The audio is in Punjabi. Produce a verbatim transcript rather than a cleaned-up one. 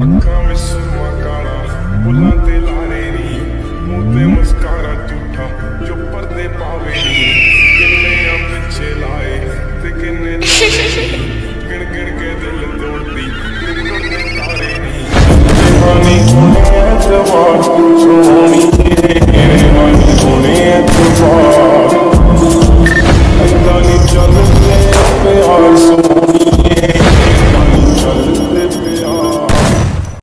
ਅੱਖਾਂ ਵਿੱਚ ਸੁਰਮਾ ਕਾਲਾ, ਬੁੱਲਾਂ ਤੇ ਲਾਰੇ ਨੀ, ਮੂੰਹ ਤੇ ਮੁਸਕਾਰਾ ਝੂਠਾ ਜੋ ਪਰਦੇ ਪਾਵੇ ਨੀ। ਕਿੰਨੇ ਆ ਪਿੱਛੇ ਲਾਏ ਤੇ ਕਿੰਨੇ ਲਾਏ ਨੀ, ਗਿਣ ਗਿਣ ਕੇ ਦਿਲ ਤੋੜਦੀ